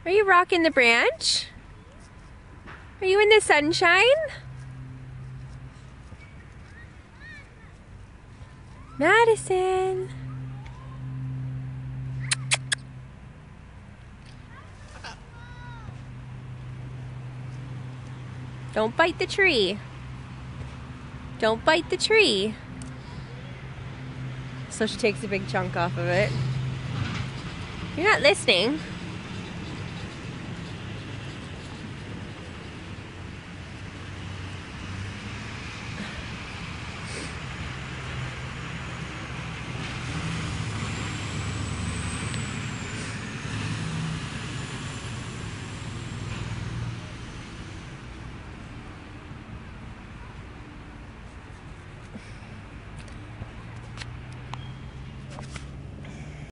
Are you rocking the branch? Are you in the sunshine? Madison. Don't bite the tree. Don't bite the tree. So she takes a big chunk off of it. You're not listening.